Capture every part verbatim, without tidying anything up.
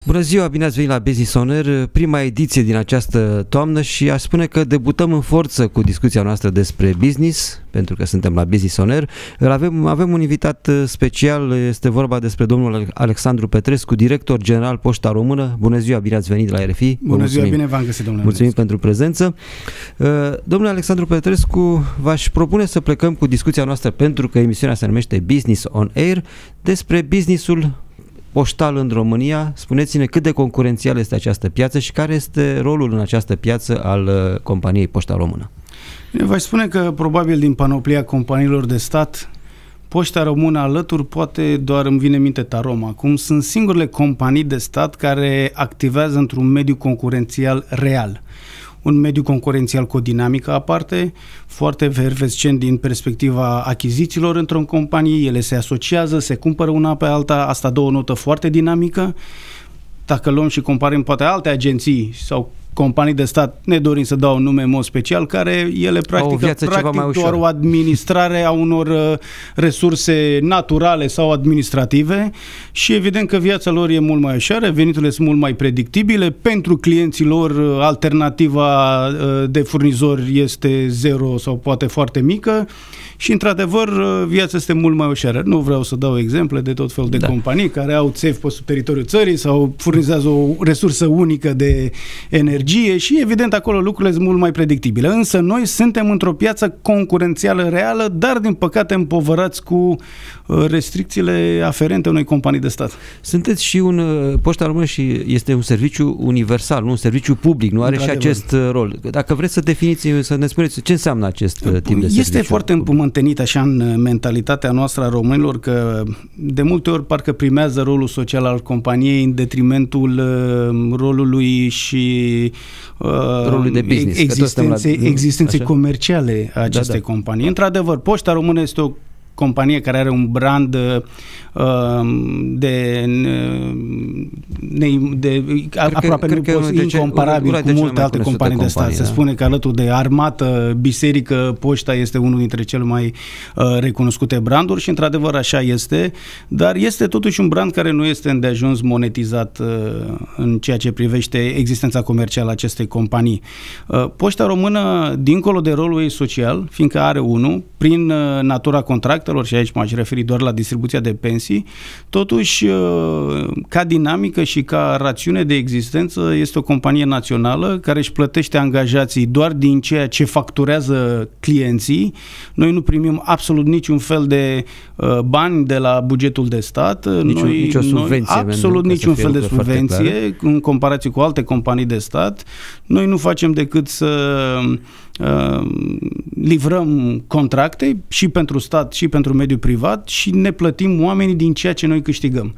Bună ziua, bine ați venit la Business On Air, prima ediție din această toamnă și aș spune că debutăm în forță cu discuția noastră despre business, pentru că suntem la Business On Air. Avem, avem un invitat special, este vorba despre domnul Alexandru Petrescu, director general Poșta Română. Bună ziua, bine ați venit la R F I. Bună ziua, bine v-am găsit, domnule. Mulțumim pentru prezență. Domnule Alexandru Petrescu, v-aș propune să plecăm cu discuția noastră, pentru că emisiunea se numește Business On Air, despre businessul poștal în România. Spuneți-ne cât de concurențială este această piață și care este rolul în această piață al companiei Poșta Română. V-aș spune că probabil din panoplia companiilor de stat, Poșta Română alături poate doar îmi vine în minte Tarom. Acum sunt singurele companii de stat care activează într-un mediu concurențial real. Un mediu concurențial cu o dinamică aparte, foarte efervescent din perspectiva achizițiilor într-o companie, ele se asociază, se cumpără una pe alta, asta dă o notă foarte dinamică. Dacă luăm și comparăm poate alte agenții sau companii de stat, ne dorim să dau un nume în mod special, care ele practică practic doar o administrare a unor uh, resurse naturale sau administrative și evident că viața lor e mult mai ușoară, veniturile sunt mult mai predictibile, pentru clienții lor uh, alternativa uh, de furnizori este zero sau poate foarte mică și într-adevăr uh, viața este mult mai ușoară. Nu vreau să dau exemple de tot felul de da. companii care au țevi pe sub teritoriul țării sau furnizează o resursă unică de energie și evident acolo lucrurile sunt mult mai predictibile. Însă noi suntem într-o piață concurențială reală, dar din păcate împovărați cu restricțiile aferente unei companii de stat. Sunteți și un Poșta Română și este un serviciu universal, nu un serviciu public, nu are și acest rol. Dacă vreți să definiți, să ne spuneți ce înseamnă acest tip de serviciu. Este foarte împământenit așa în mentalitatea noastră a românilor că de multe ori parcă primează rolul social al companiei în detrimentul rolului și rolul de business, existenței, la... existenței comerciale a acestei da, da. companii. Într-adevăr, Poșta Română este o companie care are un brand uh, de, de, de aproape că, nu poți, incomparabil cu multe alte companii de, de stat. Da. Se spune că alături de armată, biserică, Poșta este unul dintre cele mai uh, recunoscute branduri și într-adevăr așa este, dar este totuși un brand care nu este îndeajuns monetizat uh, în ceea ce privește existența comercială a acestei companii. Uh, Poșta Română, dincolo de rolul ei social, fiindcă are unul, prin uh, natura contractelor, și aici m-aș referi doar la distribuția de pensii, totuși ca dinamică și ca rațiune de existență este o companie națională care își plătește angajații doar din ceea ce facturează clienții. Noi nu primim absolut niciun fel de bani de la bugetul de stat. Nici, noi, nicio subvenție. Noi, absolut niciun fel de subvenție în comparație cu alte companii de stat. Noi nu facem decât să Uh, livrăm contracte și pentru stat și pentru mediul privat și ne plătim oamenii din ceea ce noi câștigăm.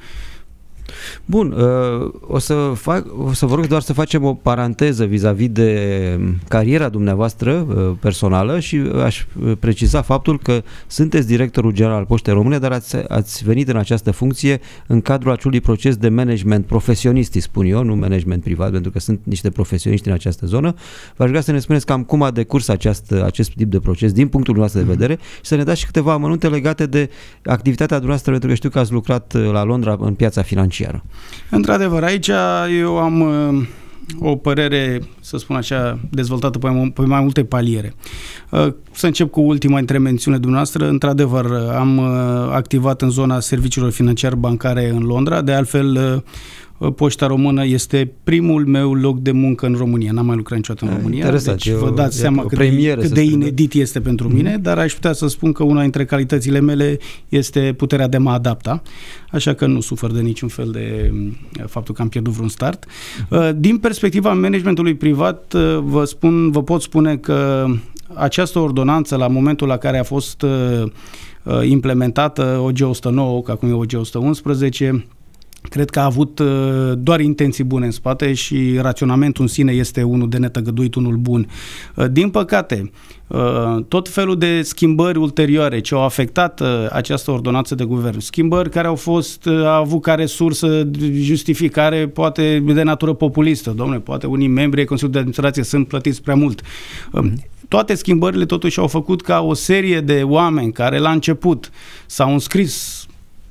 Bun, o să, fac, o să vă rog doar să facem o paranteză vis-a-vis de cariera dumneavoastră personală și aș preciza faptul că sunteți directorul general al Poștei Române, dar ați, ați venit în această funcție în cadrul acelui proces de management profesionist, spun eu, nu management privat, pentru că sunt niște profesioniști în această zonă. V-aș vrea să ne spuneți cam cum a decurs această, acest tip de proces din punctul nostru de vedere și să ne dați și câteva amănunte legate de activitatea dumneavoastră, pentru că știu că ați lucrat la Londra în piața financiară. Într-adevăr, aici eu am uh, o părere, să spun așa, dezvoltată pe mai, pe mai multe paliere. Uh, să încep cu ultima dintre mențiunile dumneavoastră. Într-adevăr, am uh, activat în zona serviciilor financiar-bancare în Londra, de altfel uh, Poșta Română este primul meu loc de muncă în România. N-am mai lucrat niciodată în România. Interesant. Deci vă dați seama cât de, cât de inedit este pentru mm-hmm. mine, dar aș putea să spun că una dintre calitățile mele este puterea de a mă adapta, așa că nu sufăr de niciun fel de faptul că am pierdut vreun start. Mm-hmm. Din perspectiva managementului privat, vă spun, vă pot spune că această ordonanță, la momentul la care a fost implementată O G o sută nouă, că acum e O G o sută unsprezece, cred că a avut doar intenții bune în spate și raționamentul în sine este unul de netăgăduit, unul bun. Din păcate, tot felul de schimbări ulterioare ce au afectat această ordonanță de guvern, schimbări care au fost, au avut ca resursă justificare poate de natură populistă, domnule, poate unii membri ai Consiliului de Administrație sunt plătiți prea mult. Toate schimbările totuși au făcut ca o serie de oameni care la început s-au înscris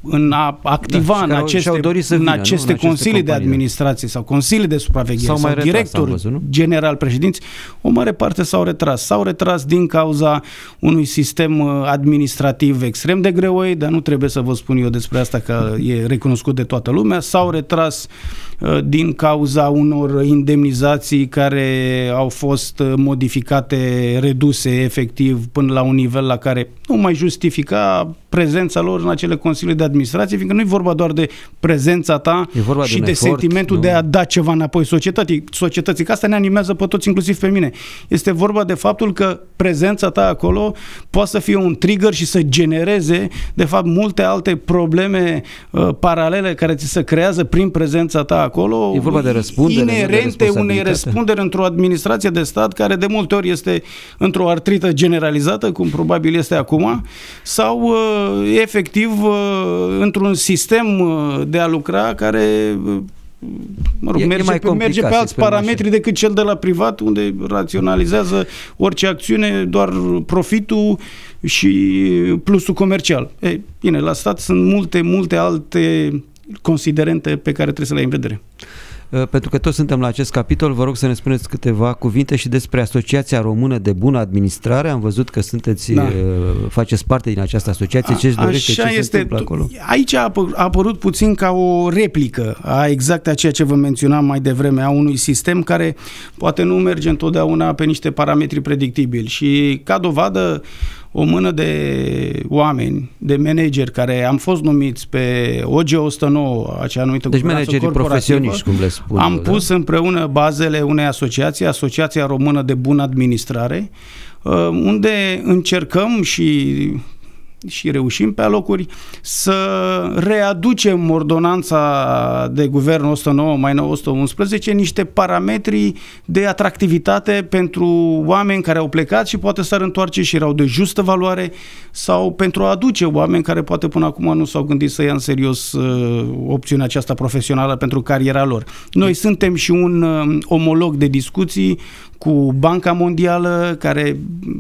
în a activa da, în aceste, vină, în aceste nu? În consilii aceste de administrație sau consilii de supraveghere sau, sau directori general, președinți, o mare parte s-au retras. S-au retras din cauza unui sistem administrativ extrem de greoi, dar nu trebuie să vă spun eu despre asta, că e recunoscut de toată lumea. S-au retras din cauza unor indemnizații care au fost modificate, reduse efectiv până la un nivel la care nu mai justifica prezența lor în acele consilii de administrație, fiindcă nu e vorba doar de prezența ta și de, de efort, sentimentul nu? de a da ceva înapoi societății, societății, că asta ne animează pe toți, inclusiv pe mine. Este vorba de faptul că prezența ta acolo poate să fie un trigger și să genereze, de fapt, multe alte probleme uh, paralele care ți se creează prin prezența ta acolo, e vorba de răspundere, inerente unei răspundere într-o administrație de stat care de multe ori este într-o artrită generalizată, cum probabil este acum, sau uh, efectiv într-un sistem de a lucra care mă rog, e, merge, e mai pe, merge pe alți parametri așa. decât cel de la privat, unde raționalizează orice acțiune doar profitul și plusul comercial. Ei, bine, la stat sunt multe, multe alte considerente pe care trebuie să le ai în vedere. Pentru că toți suntem la acest capitol, vă rog să ne spuneți câteva cuvinte și despre Asociația Română de Bună Administrare. Am văzut că sunteți, da. faceți parte din această asociație. Ce-și dorește, ce este, se întâmplă acolo? Aici a apărut puțin ca o replică a exact a ceea ce vă menționam mai devreme, a unui sistem care poate nu merge întotdeauna pe niște parametri predictibili și ca dovadă o mână de oameni, de manageri care am fost numiți pe O G o sută nouă, acea anumită deci managerii profesioniști, cum le spun. Am eu, pus da? împreună bazele unei asociații, Asociația Română de Bună Administrare, unde încercăm și și reușim pe alocuri să readucem ordonanța de guvern o sută nouă, mai nou o sută unsprezece, niște parametri de atractivitate pentru oameni care au plecat și poate s-ar întoarce și erau de justă valoare, sau pentru a aduce oameni care poate până acum nu s-au gândit să ia în serios uh, opțiunea aceasta profesională pentru cariera lor. Noi suntem și un uh, omolog de discuții cu Banca Mondială, care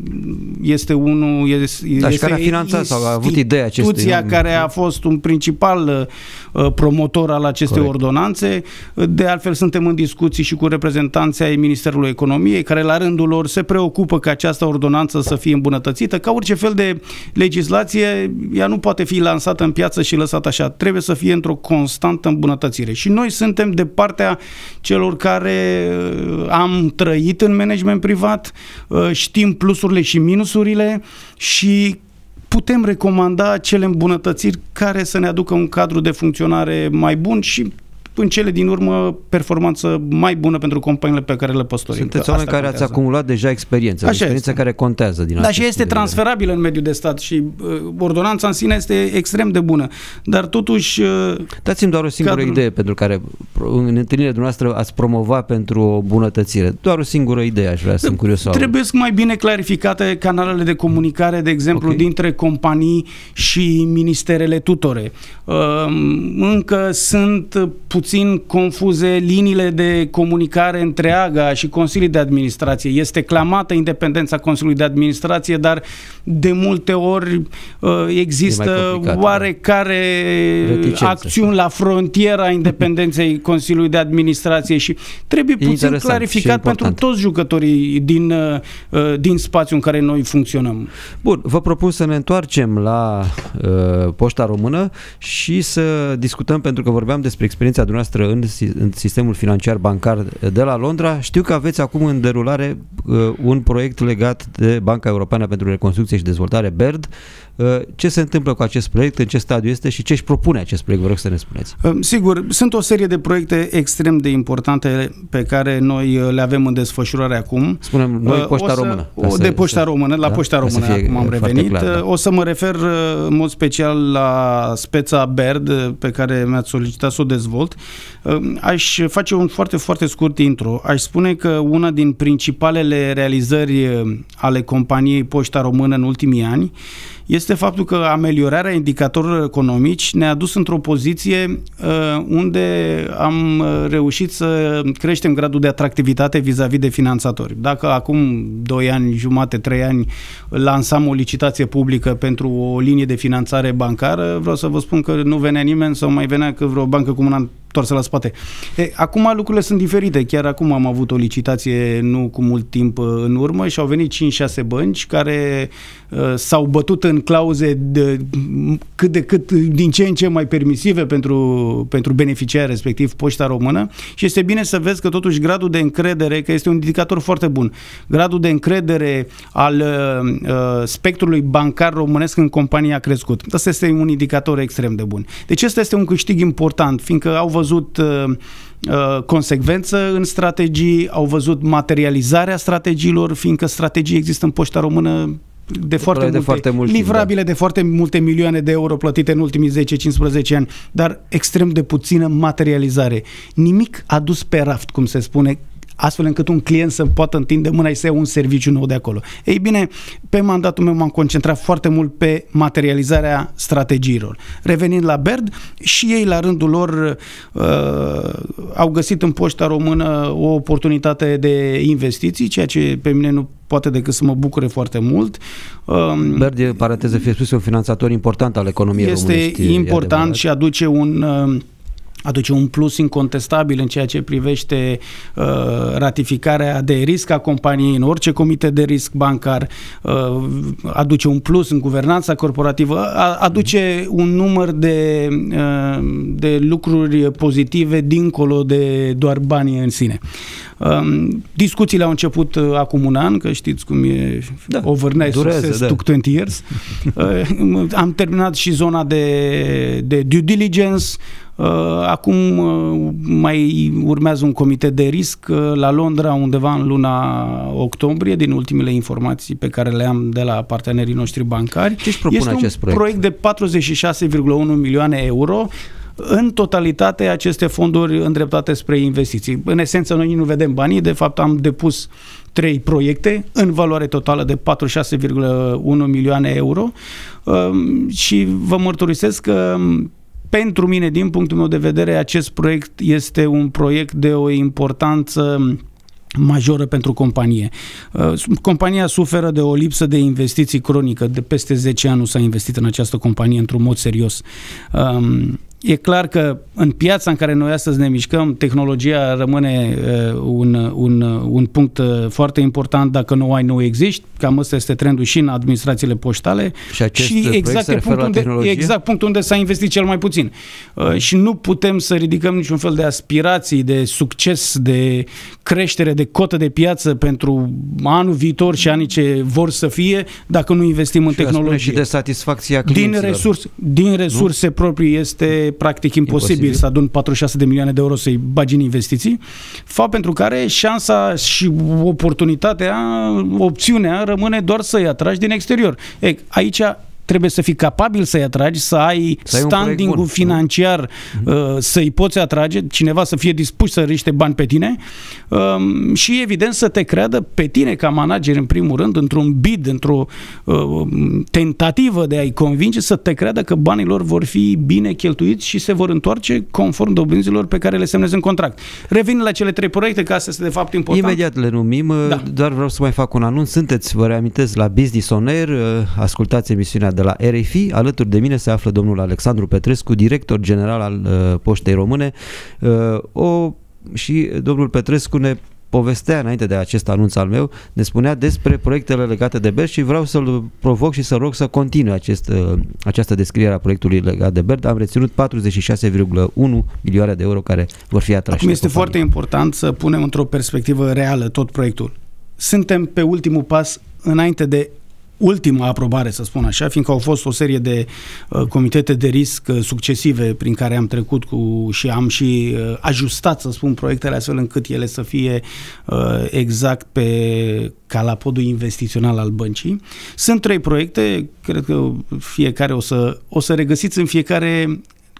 este unul este, da, și care a finanțat sau a avut ideea acestei instituția care a fost un principal uh, promotor al acestei Corect. ordonanțe. De altfel suntem în discuții și cu reprezentanții ai Ministerului Economiei, care la rândul lor se preocupă ca această ordonanță să fie îmbunătățită. Ca orice fel de legislație, ea nu poate fi lansată în piață și lăsată așa. Trebuie să fie într-o constantă îmbunătățire. Și noi suntem de partea celor care am trăit în management privat, știm plusurile și minusurile și putem recomanda cele îmbunătățiri care să ne aducă un cadru de funcționare mai bun și în cele din urmă performanță mai bună pentru companiile pe care le păstorim. Sunteți oameni care contează. Ați acumulat deja experiență, experiență este. care contează. Din da, și este transferabilă în mediul de stat și uh, ordonanța în sine este extrem de bună, dar totuși... Uh, Dați-mi doar o singură cadrul... idee pentru care în întâlnirile dumneavoastră ați promova pentru o bunătățire. Doar o singură idee aș vrea, sunt curios. Trebuie mai bine clarificate canalele de comunicare, de exemplu, okay. dintre companii și ministerele tutore. Uh, încă sunt puțin confuze liniile de comunicare între A G A și Consiliul de Administrație. Este clamată independența Consiliului de Administrație, dar de multe ori uh, există oarecare reticență. acțiuni la frontiera independenței Consiliului de Administrație și trebuie puțin Interesant clarificat pentru toți jucătorii din, uh, din spațiul în care noi funcționăm. Bun, vă propun să ne întoarcem la uh, Poșta Română și să discutăm, pentru că vorbeam despre experiența dumneavoastră în, în sistemul financiar bancar de la Londra. Știu că aveți acum în derulare uh, un proiect legat de Banca Europeană pentru Reconstrucție și Dezvoltare, B E R D. Uh, ce se întâmplă cu acest proiect, în ce stadiu este și ce își propune acest proiect? Vă rog să ne spuneți. Uh, sigur, sunt o serie de proiecte extrem de importante pe care noi le avem în desfășurare acum. Spunem noi uh, Poșta să, Română. O, de Poșta Română, la da? Poșta Română acum am revenit. Clar, da. O să mă refer în mod special la speța B E R D pe care mi-ați solicitat să o dezvolt. Aș face un foarte, foarte scurt intro. Aș spune că una din principalele realizări ale companiei Poșta Română în ultimii ani este faptul că ameliorarea indicatorilor economici ne-a dus într-o poziție uh, unde am reușit să creștem gradul de atractivitate vis-a-vis de finanțatori. Dacă acum doi ani, jumate, trei ani lansam o licitație publică pentru o linie de finanțare bancară, vreau să vă spun că nu venea nimeni sau mai venea că vreo bancă comunală toarsă la spate. E, acum lucrurile sunt diferite. Chiar acum am avut o licitație nu cu mult timp în urmă și au venit cinci șase bănci care uh, s-au bătut în clauze de, cât de cât din ce în ce mai permisive pentru, pentru beneficiari, respectiv Poșta Română, și este bine să vezi că totuși gradul de încredere, că este un indicator foarte bun, gradul de încredere al uh, spectrului bancar românesc în companie a crescut. Asta este un indicator extrem de bun. Deci ăsta este un câștig important, fiindcă au văzut uh, uh, consecvență în strategii, au văzut materializarea strategiilor, fiindcă strategii există în Poșta Română de foarte, multe, de foarte mult livrabile timp, da. de foarte multe milioane de euro plătite în ultimii zece cincisprezece ani, dar extrem de puțină materializare. Nimic adus pe raft, cum se spune, astfel încât un client să poată întinde mâna și să ia un serviciu nou de acolo. Ei bine, pe mandatul meu m-am concentrat foarte mult pe materializarea strategiilor. Revenind la Baird, și ei la rândul lor uh, au găsit în Poșta Română o oportunitate de investiții, ceea ce pe mine nu poate decât să mă bucure foarte mult. Um, Baird, de paranteză fie spus, un finanțator important al economiei românești. Este important și aduce un... Uh, aduce un plus incontestabil în ceea ce privește uh, ratificarea de risc a companiei în orice comitet de risc bancar, uh, aduce un plus în guvernanța corporativă, a, aduce un număr de, uh, de lucruri pozitive dincolo de doar banii în sine. Uh, discuțiile au început uh, acum un an, că știți cum e, da, overnight durează, success da. took twenty years. Uh, am terminat și zona de, de due diligence. Acum mai urmează un comitet de risc la Londra undeva în luna octombrie, din ultimele informații pe care le am de la partenerii noștri bancari. Ce își propune este acest un proiect? proiect de patruzeci și șase virgulă unu milioane euro. În totalitate, aceste fonduri îndreptate spre investiții. În esență, noi nu vedem banii, de fapt am depus trei proiecte în valoare totală de patruzeci și șase virgulă unu milioane euro și vă mărturisesc că pentru mine, din punctul meu de vedere, acest proiect este un proiect de o importanță majoră pentru companie. Compania suferă de o lipsă de investiții cronică. De peste zece ani nu s-a investit în această companie într-un mod serios. E clar că în piața în care noi astăzi ne mișcăm, tehnologia rămâne uh, un, un, un punct uh, foarte important. Dacă nu ai, nu existi. Cam ăsta este trendul și în administrațiile poștale. Și acest și exact se referă la unde, tehnologie? exact punctul unde s-a investit cel mai puțin. Uh, și nu putem să ridicăm niciun fel de aspirații, de succes, de creștere, de cotă de piață pentru anul viitor și anii ce vor să fie, dacă nu investim în și tehnologie. Și de satisfacția clienților. Din resurse, din resurse proprii este practic imposibil, imposibil să adun patruzeci și șase de milioane de euro să-i bagi în investiții, fapt pentru care șansa și oportunitatea, opțiunea rămâne doar să-i atragi din exterior. E, aici trebuie să fii capabil să-i atragi, să ai standing-ul financiar, uh, să-i poți atrage, cineva să fie dispus să riște bani pe tine um, și evident să te creadă pe tine ca manager în primul rând, într-un bid, într-o uh, tentativă de a-i convinge să te creadă că banii lor vor fi bine cheltuiți și se vor întoarce conform dobânzilor pe care le semnezi în contract. Revin la cele trei proiecte, că asta este de fapt important. Imediat le numim, da. Doar vreau să mai fac un anunț. Sunteți, vă reamintesc, la Business On Air, ascultați emisiunea de la R F I. Alături de mine se află domnul Alexandru Petrescu, director general al uh, Poștei Române. Uh, o, și domnul Petrescu ne povestea înainte de acest anunț al meu, ne spunea despre proiectele legate de Baird și vreau să-l provoc și să rog să continue acest, uh, această descriere a proiectului legat de Baird. Am reținut patruzeci și șase virgulă unu milioane de euro care vor fi atrași. Acum este foarte important să punem într-o perspectivă reală tot proiectul. Suntem pe ultimul pas înainte de ultima aprobare, să spun așa, fiindcă au fost o serie de uh, comitete de risc uh, succesive prin care am trecut cu și am și uh, ajustat, să spun, proiectele astfel încât ele să fie uh, exact pe calapodul investițional al băncii. Sunt trei proiecte, cred că fiecare o să, o să regăsiți în fiecare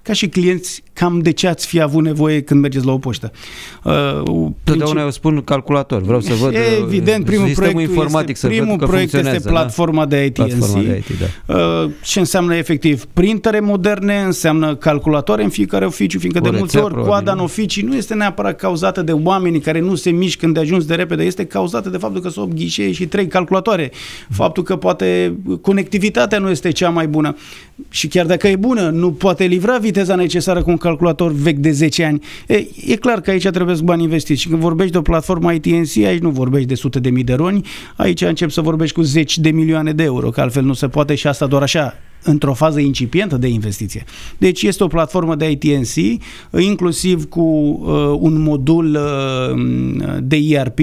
ca și clienți, cam de ce ați fi avut nevoie când mergeți la o poștă. Uh, Totdeauna eu spun calculator, vreau să văd evident, primul proiect informatic, este, să primul văd că proiect este platforma da? de I T N C. Platforma de I T, da. uh, ce înseamnă efectiv printere moderne, înseamnă calculatoare în fiecare oficiu, fiindcă o de multe ori probabil. Coada în oficii nu este neapărat cauzată de oamenii care nu se mișcă când de ajuns de repede, este cauzată de faptul că sunt opt ghișee și trei calculatoare. Faptul că poate conectivitatea nu este cea mai bună și chiar dacă e bună, nu poate livra viteza necesară cu un calculator vechi de zece ani. E, e clar că aici trebuie să bani investiți și când vorbești de o platformă I T N C, aici nu vorbești de sute de mii de roni, aici începi să vorbești cu zeci de milioane de euro, că altfel nu se poate și asta doar așa, într-o fază incipientă de investiție. Deci este o platformă de I T N C, inclusiv cu uh, un modul uh, de E R P.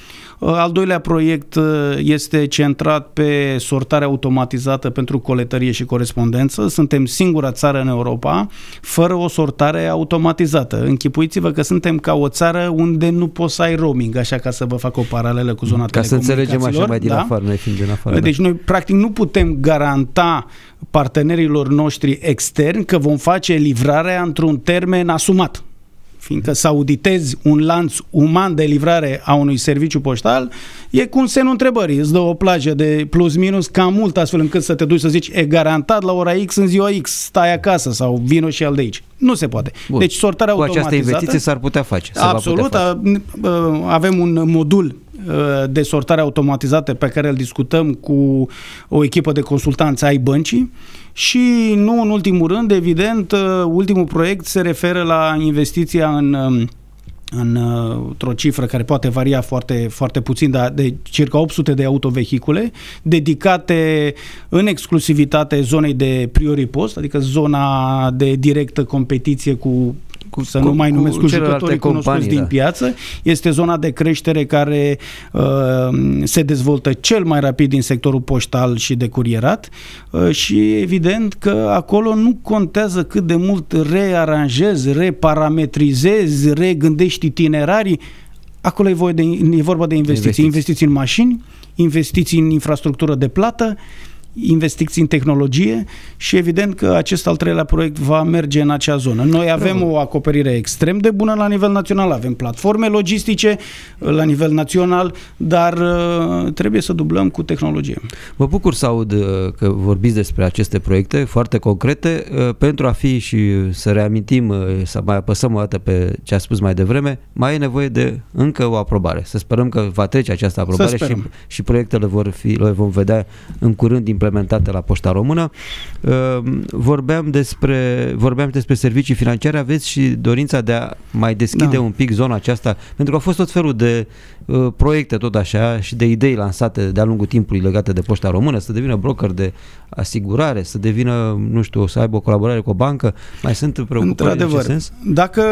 Al doilea proiect este centrat pe sortarea automatizată pentru coletărie și corespondență. Suntem singura țară în Europa fără o sortare automatizată. Închipuiți-vă că suntem ca o țară unde nu poți să ai roaming, așa ca să vă fac o paralelă cu zona ca telecomunicațiilor. Ca să înțelegem așa mai din da? afară, noi fiind din afară. Deci da. noi practic nu putem garanta partenerilor noștri externi că vom face livrarea într-un termen asumat. Fiindcă să auditezi un lanț uman de livrare a unui serviciu poștal e cu un semnul întrebării. Îți dă o plajă de plus-minus cam mult astfel încât să te duci să zici e garantat la ora X în ziua X, stai acasă sau vino și al de aici. Nu se poate. Bun. Deci sortarea cu automatizată... această investiție s-ar putea face. Absolut. Putea face. Avem un modul de sortare automatizată pe care îl discutăm cu o echipă de consultanți ai băncii și nu în ultimul rând, evident, ultimul proiect se referă la investiția în în, într-o cifră care poate varia foarte, foarte puțin, dar de circa opt sute de autovehicule dedicate în exclusivitate zonei de prioripost, adică zona de directă competiție cu Cu, să cu, nu mai numesc cu jucătorii cunoscuți din da. piață. Este zona de creștere care uh, se dezvoltă cel mai rapid din sectorul poștal și de curierat uh, și evident că acolo nu contează cât de mult rearanjezi, reparametrizezi, regândești itinerarii. Acolo e, voie de, e vorba de investiții. Investiții. Investiții în mașini, investiții în infrastructură de plată, investiții în tehnologie și evident că acest al treilea proiect va merge în acea zonă. Noi avem Bravo. o acoperire extrem de bună la nivel național, avem platforme logistice la nivel național, dar uh, trebuie să dublăm cu tehnologie. Mă bucur să aud că vorbiți despre aceste proiecte foarte concrete, uh, pentru a fi și să reamintim, uh, să mai apăsăm o dată pe ce a spus mai devreme, mai e nevoie de încă o aprobare. Să sperăm că va trece această aprobare și, și proiectele vor fi, le vom vedea în curând implementate la Poșta Română. Vorbeam despre, vorbeam despre servicii financiare. Aveți și dorința de a mai deschide da. un pic zona aceasta? Pentru că au fost tot felul de uh, proiecte tot așa și de idei lansate de-a lungul timpului legate de Poșta Română, să devină broker de asigurare, să devină, nu știu, să aibă o colaborare cu o bancă. Mai sunt preocupări în acest sens? Dacă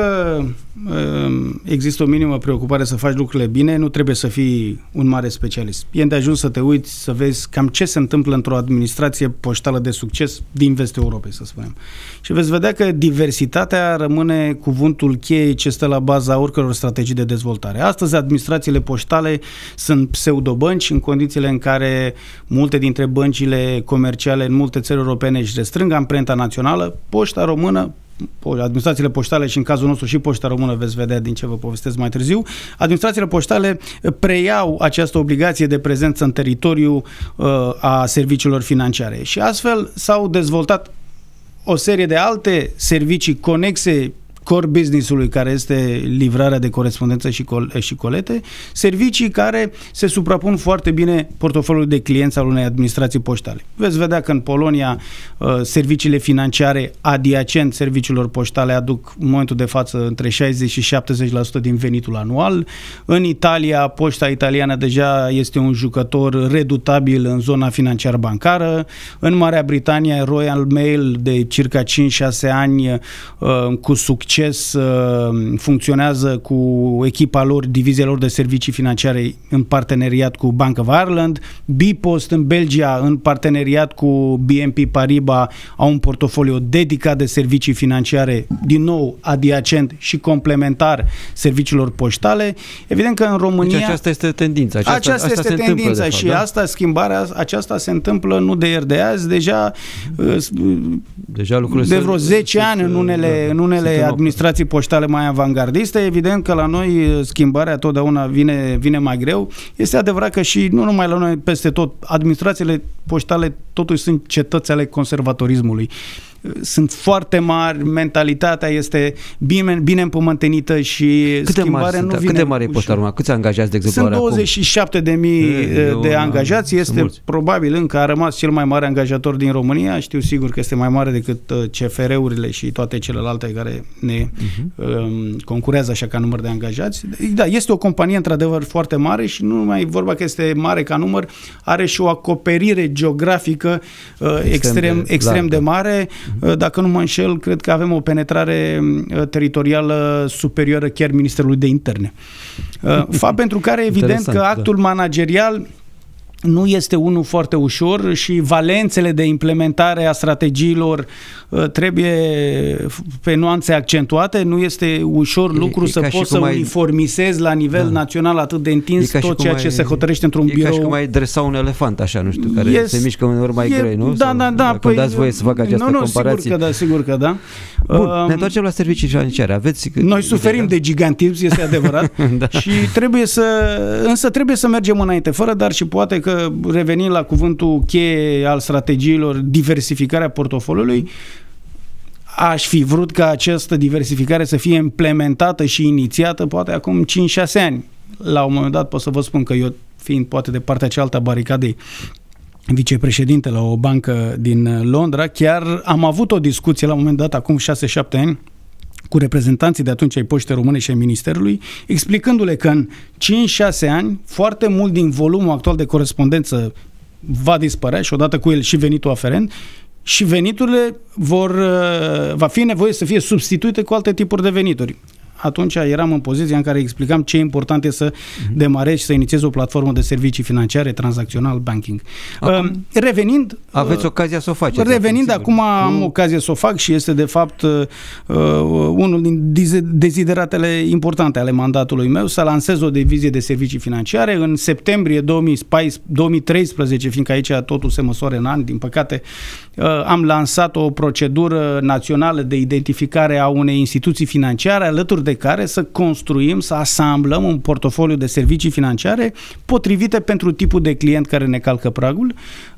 uh, există o minimă preocupare să faci lucrurile bine, nu trebuie să fii un mare specialist. E de ajuns să te uiți, să vezi cam ce se întâmplă într-o administrație poștală de succes din vestul Europei, să spunem. Și veți vedea că diversitatea rămâne cuvântul cheie ce stă la baza oricăror strategii de dezvoltare. Astăzi, administrațiile poștale sunt pseudobănci în condițiile în care multe dintre băncile comerciale în multe țări europene își restrâng amprenta națională. Poșta Română, administrațiile poștale și în cazul nostru și Poșta Română, veți vedea din ce vă povestesc mai târziu, administrațiile poștale preiau această obligație de prezență în teritoriu uh, a serviciilor financiare și astfel s-au dezvoltat o serie de alte servicii conexe core business-ului, care este livrarea de corespondență și, col- și colete, servicii care se suprapun foarte bine portofoliului de clienți al unei administrații poștale. Veți vedea că în Polonia serviciile financiare adiacent serviciilor poștale aduc în momentul de față între șaizeci și șaptezeci la sută din venitul anual. În Italia, poșta italiană deja este un jucător redutabil în zona financiar-bancară. În Marea Britanie, Royal Mail de circa cinci șase ani cu succes succes uh, funcționează cu echipa lor, divizia lor de servicii financiare în parteneriat cu Bank of Ireland. Bpost în Belgia, în parteneriat cu B N P Paribas, au un portofoliu dedicat de servicii financiare, din nou adiacent și complementar serviciilor poștale. Evident că în România... Deci aceasta este tendința. Aceasta, aceasta asta este se tendința întâmplă, și fapt, da? asta, schimbarea aceasta se întâmplă nu de ieri de azi, deja, deja lucrurile de vreo zece ani în unele, da, în unele în administrații poștale mai avangardiste. Evident că la noi schimbarea totdeauna vine, vine mai greu. Este adevărat că și nu numai la noi, peste tot, administrațiile poștale totuși sunt cetăți ale conservatorismului. Sunt foarte mari, mentalitatea este bine, bine împământenită și câte schimbarea nu sunt, vine cât de mare e poșta România? Câți angajați, de exemplu, Sunt douăzeci și șapte de mii de angajați. Este probabil încă a rămas cel mai mare angajator din România. Știu sigur că este mai mare decât C F R-urile și toate celelalte care ne uh-huh. concurează așa ca număr de angajați. Da, este o companie într-adevăr foarte mare și nu numai vorba că este mare ca număr, are și o acoperire geografică uh, extrem, extrem, de, extrem de mare. Dacă nu mă înșel, cred că avem o penetrare teritorială superioară chiar Ministerului de Interne. Fapt pentru care, evident, că actul da. managerial nu este unul foarte ușor și valențele de implementare a strategiilor trebuie pe nuanțe accentuate. Nu este ușor e, lucru e să poți să ai... uniformisezi la nivel da. național atât de întins tot ceea ce ai... se hotărăște într-un e birou. E ca și cum ai dresa un elefant, așa, nu știu, care este... se mișcă uneori mai e... greu, nu? Da, da, da. Păi, dați voie să fac această nu, nu, comparație. Sigur că da, sigur că da. Bun, um, ne întoarcem la servicii financiare. Aveți... Noi suferim de gigantism, este adevărat, da. și trebuie să, însă trebuie să mergem înainte, fără dar și poate că revenind la cuvântul cheie al strategiilor, diversificarea portofoliului, aș fi vrut ca această diversificare să fie implementată și inițiată poate acum cinci șase ani. La un moment dat pot să vă spun că eu, fiind poate de partea cealaltă a baricadei, vicepreședinte la o bancă din Londra, chiar am avut o discuție la un moment dat, acum șase șapte ani, cu reprezentanții de atunci ai Poștei Române și ai Ministerului, explicându-le că în cinci șase ani, foarte mult din volumul actual de corespondență va dispărea și odată cu el și venitul aferent și veniturile vor, va fi nevoie să fie substituite cu alte tipuri de venituri. Atunci eram în poziția în care explicam ce important e să mm-hmm. demarezi și să inițiezi o platformă de servicii financiare, tranzacțional, banking. Acum, revenind... Aveți ocazia să o faceți. Revenind, acum am mm. ocazia să o fac și este de fapt unul din dezideratele importante ale mandatului meu, să lansez o divizie de servicii financiare. În septembrie două mii treisprezece, fiindcă aici totul se măsoară în ani, din păcate, am lansat o procedură națională de identificare a unei instituții financiare, alături de care să construim, să asamblăm un portofoliu de servicii financiare potrivite pentru tipul de client care ne calcă pragul.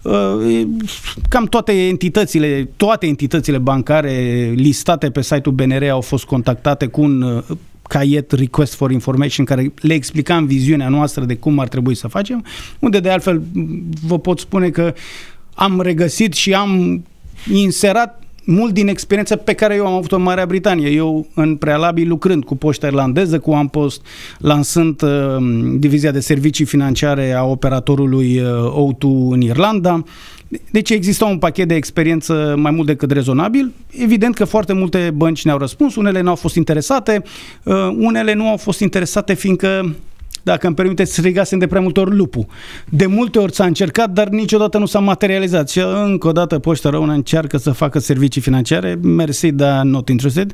Cam toate entitățile, toate entitățile bancare listate pe site-ul B N R au fost contactate cu un caiet Request for Information care le explicam viziunea noastră de cum ar trebui să facem, unde de altfel vă pot spune că am regăsit și am inserat mult din experiența pe care eu am avut-o în Marea Britanie. Eu, în prealabil, lucrând cu Poșta Irlandeză, cu Ampost, lansând uh, divizia de servicii financiare a operatorului uh, O doi în Irlanda. Deci exista un pachet de experiență mai mult decât rezonabil. Evident că foarte multe bănci ne-au răspuns, unele nu au fost interesate, uh, unele nu au fost interesate fiindcă, dacă îmi permiteți, strigasem de prea multe ori lupul. De multe ori s-a încercat, dar niciodată nu s-a materializat. Și încă o dată Poșta Română încearcă să facă servicii financiare. Mersi, dar not interested.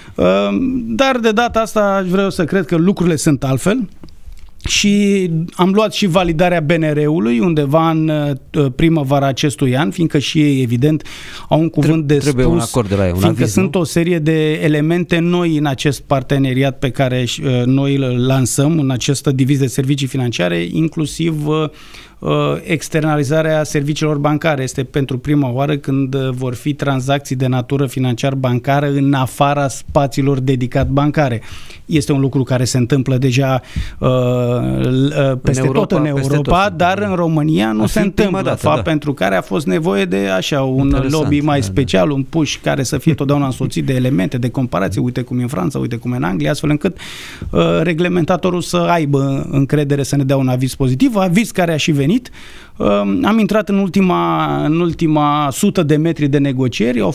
Dar de data asta vreau să cred că lucrurile sunt altfel. Și am luat și validarea B N R-ului undeva în primăvara acestui an, fiindcă și ei, evident, au un cuvânt de Trebuie spus, un acord de la ei, un fiindcă aviz, sunt nu? o serie de elemente noi în acest parteneriat pe care noi îl lansăm, în această divizie de servicii financiare, inclusiv externalizarea serviciilor bancare. Este pentru prima oară când vor fi tranzacții de natură financiar-bancară în afara spațiilor dedicat bancare. Este un lucru care se întâmplă deja uh, peste în Europa, tot în Europa, tot, dar în România nu se întâmplă, dată, fapt da. pentru care a fost nevoie de așa un Interesant, lobby mai da, special, da. un push care să fie totdeauna însoțit de elemente, de comparație, uite cum e în Franța, uite cum e în Anglia, astfel încât uh, reglementatorul să aibă încredere să ne dea un aviz pozitiv, aviz care a și venit. Am intrat în ultima, în ultima sută de metri de negocieri, au fost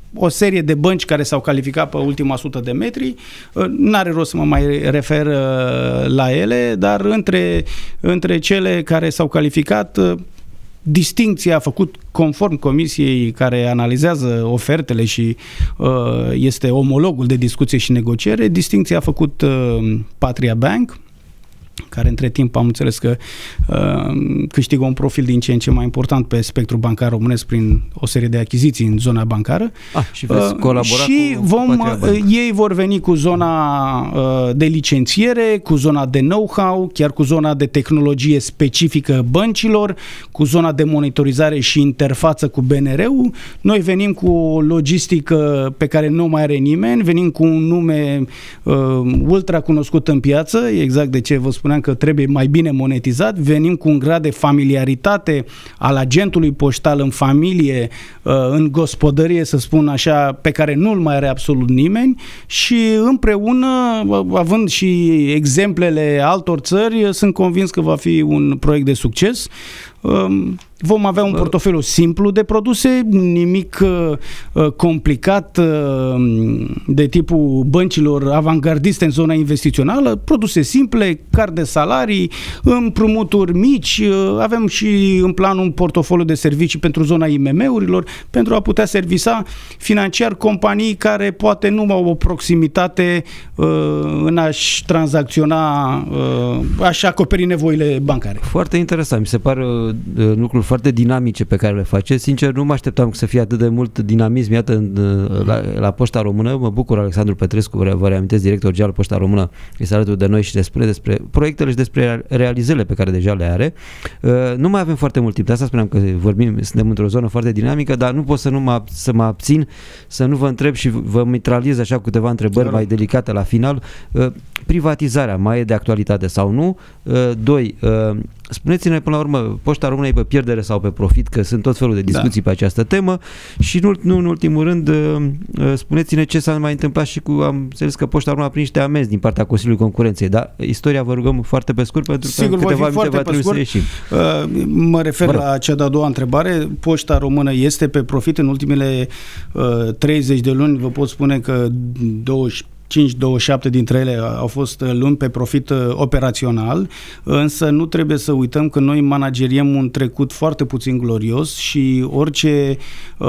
o serie de bănci care s-au calificat pe ultima sută de metri, n-are rost să mă mai refer la ele, dar între, între cele care s-au calificat, distincția a făcut conform comisiei care analizează ofertele și uh, este omologul de discuție și negociere, distincția a făcut uh, Patria Bank, care între timp am înțeles că uh, câștigă un profil din ce în ce mai important pe spectrul bancar românesc prin o serie de achiziții în zona bancară. Ah, și veți colabora și cu, vom, cu ei vor veni cu zona uh, de licențiere, cu zona de know-how, chiar cu zona de tehnologie specifică băncilor, cu zona de monitorizare și interfață cu B N R-ul. Noi venim cu o logistică pe care nu mai are nimeni, venim cu un nume uh, ultra cunoscut în piață, exact de ce vă spuneam că trebuie mai bine monetizat, venim cu un grad de familiaritate al agentului poștal în familie, în gospodărie, să spun așa, pe care nu-l mai are absolut nimeni și împreună, având și exemplele altor țări, sunt convins că va fi un proiect de succes. Vom avea un portofoliu simplu de produse, nimic uh, complicat uh, de tipul băncilor avangardiste în zona investițională, produse simple, card de salarii, împrumuturi mici, uh, avem și în plan un portofoliu de servicii pentru zona I M M-urilor, pentru a putea servisa financiar companii care poate nu au o proximitate uh, în a-și tranzacționa, uh, a-și acoperi nevoile bancare. Foarte interesant, mi se pare uh, lucruri foarte dinamice pe care le faceți. Sincer, nu mă așteptam să fie atât de mult dinamism, iată, în, la, la Poșta Română. Mă bucur, Alexandru Petrescu, vă reamintesc, director general Poșta Română, este alături de noi și despre, despre proiectele și despre realizările pe care deja le are. Uh, nu mai avem foarte mult timp, de asta spuneam că vorbim, suntem într-o zonă foarte dinamică, dar nu pot să, nu mă, să mă abțin să nu vă întreb și vă mitraliez așa câteva întrebări mai delicate la final. Uh, privatizarea mai e de actualitate sau nu? Uh, doi, uh, spuneți-ne până la urmă, Poșta Română e pe pierdere sau pe profit, că sunt tot felul de discuții da. pe această temă și nu, nu în ultimul rând spuneți-ne ce s-a mai întâmplat și cu, am înțeles că Poșta Română a primit niște amenzi din partea Consiliului Concurenței, dar istoria vă rugăm foarte pe scurt pentru că Sigur, câteva minute va trebui scurt. să ieșim. Uh, mă refer Bă. la cea de-a doua întrebare. Poșta Română este pe profit în ultimele uh, treizeci de luni, vă pot spune că douăzeci cinci douăzeci și șapte dintre ele au fost luni pe profit operațional, însă nu trebuie să uităm că noi manageriem un trecut foarte puțin glorios și orice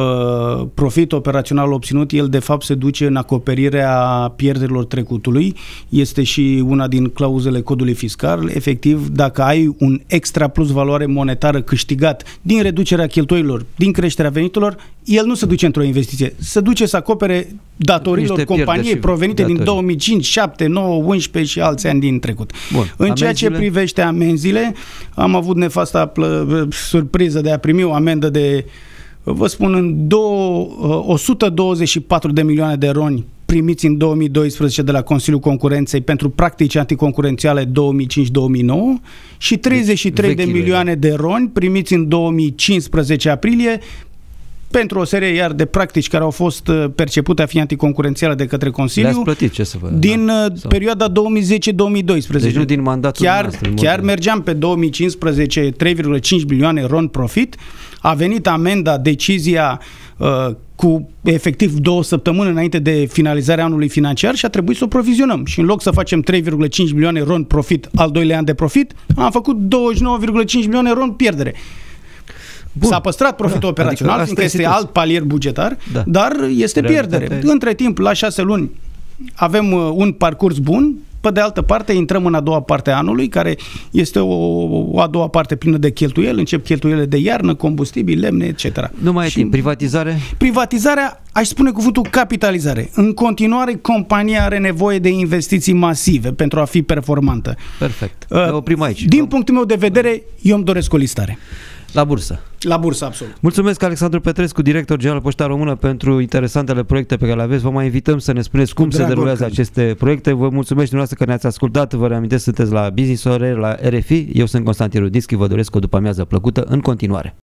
uh, profit operațional obținut, el de fapt se duce în acoperirea pierderilor trecutului. Este și una din clauzele codului fiscal. Efectiv, dacă ai un extra plus valoare monetară câștigat din reducerea cheltuielilor, din creșterea veniturilor, el nu se duce într-o investiție, se duce să acopere datorilor companiei provenite din două mii cinci, șapte, nouă, unsprezece și alți ani din trecut. Bun. În ceea amenziile? ce privește amenziile, am avut nefasta plă, surpriză de a primi o amendă de, vă spun, în două, o sută douăzeci și patru de milioane de roni primiți în două mii doisprezece de la Consiliul Concurenței pentru practici anticoncurențiale două mii cinci două mii nouă și treizeci și trei de milioane de roni primiți în două mii cincisprezece aprilie pentru o serie iar de practici care au fost percepute a fi anticoncurențiale de către Consiliu. Le-ați plătit, ce să vă... Din da. perioada două mii zece două mii doisprezece. Deci nu din mandatul chiar, noastră, chiar mergeam pe două mii cincisprezece trei virgulă cinci milioane ron profit. A venit amenda, decizia uh, cu efectiv două săptămâni înainte de finalizarea anului financiar și a trebuit să o provizionăm. Și în loc să facem trei virgulă cinci milioane ron profit, al doilea an de profit, am făcut douăzeci și nouă virgulă cinci milioane ron pierdere. Bun. S-a păstrat profitul da, operațional, adică fiindcă este alt palier bugetar, da. dar este Realitatea pierdere. E... Între timp, la șase luni, avem un parcurs bun. Pe de altă parte, intrăm în a doua parte a anului, care este o, o a doua parte plină de cheltuieli. Încep cheltuielile de iarnă, combustibil, lemne, et cetera. Nu mai e timp. Privatizare? Privatizarea, aș spune cuvântul capitalizare. În continuare, compania are nevoie de investiții masive pentru a fi performantă. Perfect. Ne oprim aici. Din punctul meu de vedere, eu îmi doresc o listare. La bursă. La bursă, absolut. Mulțumesc, Alexandru Petrescu, director general Poșta Română, pentru interesantele proiecte pe care le aveți. Vă mai invităm să ne spuneți cum se derulează aceste proiecte. Vă mulțumesc dumneavoastră că ne-ați ascultat. Vă reamintesc, sunteți la Business Hour la R F I. Eu sunt Constantin Rudischi. Vă doresc o după-amiază plăcută în continuare.